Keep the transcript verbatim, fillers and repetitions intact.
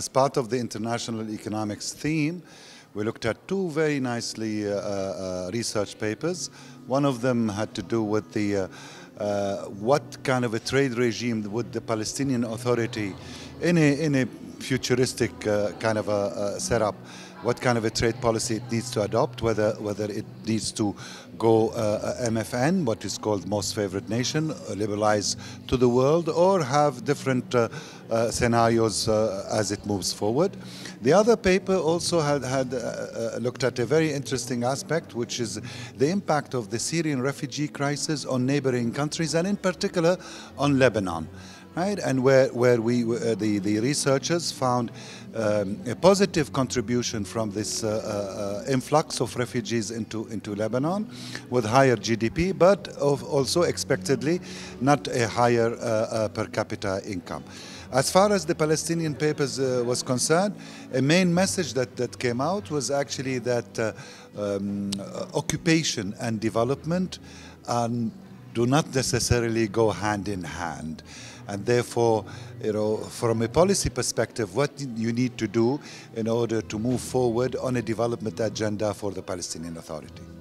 as part of the international economics theme, we looked at two very nicely uh, uh, research papers. One of them had to do with the uh, uh, what kind of a trade regime would the Palestinian Authority, in a, in a futuristic uh, kind of a, a setup, what kind of a trade policy it needs to adopt, whether whether it needs to go uh, M F N, what is called most favored nation, liberalize to the world, or have different uh, uh, scenarios uh, as it moves forward. The other paper also had, had uh, uh, looked at a very interesting aspect, which is the impact of the Syrian refugee crisis on neighboring countries, and in particular on Lebanon. Right, and where, where we, uh, the, the researchers found um, a positive contribution from this uh, uh, influx of refugees into, into Lebanon with higher G D P, but of also expectedly not a higher uh, uh, per capita income. As far as the Palestinian papers uh, was concerned, a main message that, that came out was actually that uh, um, occupation and development um, do not necessarily go hand in hand. And therefore, you know, from a policy perspective, what you need to do in order to move forward on a development agenda for the Palestinian Authority.